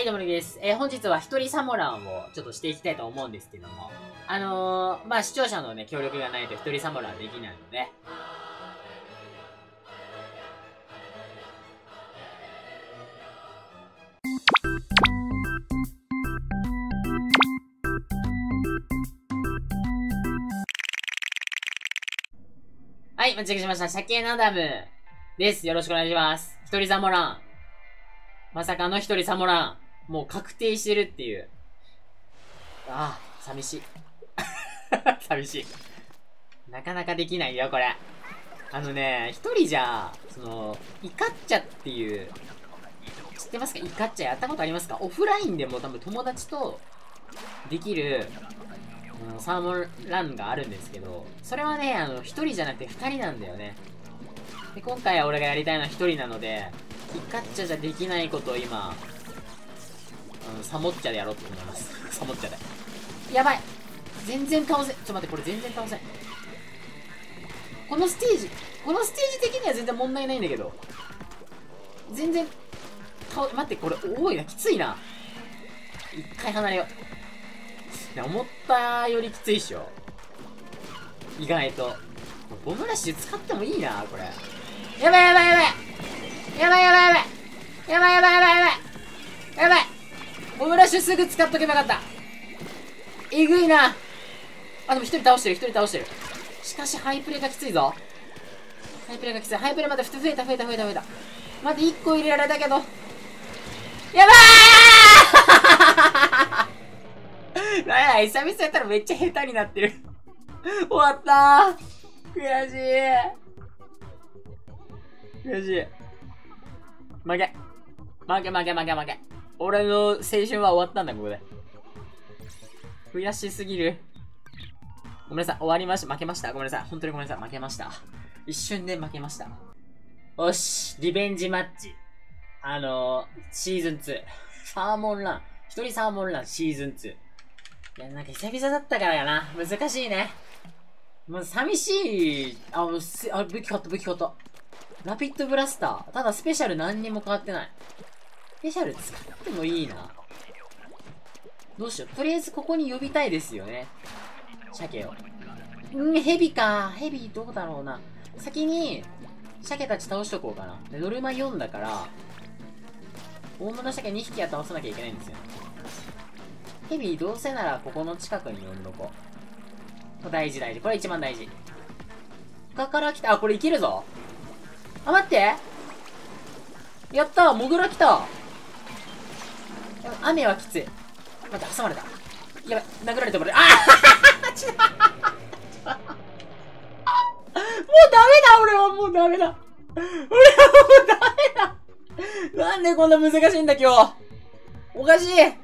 はいどうもです。本日は一人サモランをちょっとしていきたいと思うんですけども。まあ、視聴者のね、協力がないと一人サモランできないので。はい、間違えました。鮭ナダムです。よろしくお願いします。一人サモラン。まさかの一人サモラン。もう確定してるっていう。ああ、寂しい。寂しい。なかなかできないよ、これ。一人じゃ、イカッチャっていう、知ってますか？イカッチャやったことありますか？オフラインでも多分友達とできる、サーモンランがあるんですけど、それはね、一人じゃなくて二人なんだよね。で、今回は俺がやりたいのは一人なので、イカッチャじゃできないことを今、サモッチャでやろうと思います。サモッチャで。やばい！全然倒せん。ちょっと待って、これ全然倒せん。このステージ的には全然問題ないんだけど。全然、待って、これ多いな。きついな。一回離れよう。思ったよりきついっしょ。意外と。ボムラッシュ使ってもいいな、これ。やばいやばいやばいやばいやばいやばいやばいやばいやばいやばいやばいボムラッシュすぐ使っとけばよかった。えぐいな。あ、でも一人倒してる、一人倒してる。しかし、ハイプレがきついぞ。ハイプレがきつい。ハイプレまた増えた。まだ1個入れられたけど。やばーなんや、久々やったらめっちゃ下手になってる。終わったー。悔しい。悔しい。負け。俺の青春は終わったんだ、ここで。悔しすぎる。ごめんなさい、終わりました。負けました。ごめんなさい。本当にごめんなさい。負けました。一瞬で負けました。よし、リベンジマッチ。シーズン2。サーモンラン。一人サーモンランシーズン2。いや、なんか久々だったからやな。難しいね。もう寂しい。武器買った。ラピッドブラスター。ただスペシャル何にも変わってない。スペシャル使ってもいいな。どうしよう。とりあえずここに呼びたいですよね。鮭を。ヘビか。ヘビどうだろうな。先に、鮭たち倒しとこうかな。で、ノルマ4だから、大物鮭2匹は倒さなきゃいけないんですよ。ヘビどうせならここの近くに呼んどこう。大事。これ一番大事。他から来た。あ、これいけるぞ。あ、待って。やったー、モグラ来た。雨はきつい。待って、挟まれた。やばい、殴られてもらえ。ああ俺はもうダメだ。なんでこんな難しいんだ今日。おかしい。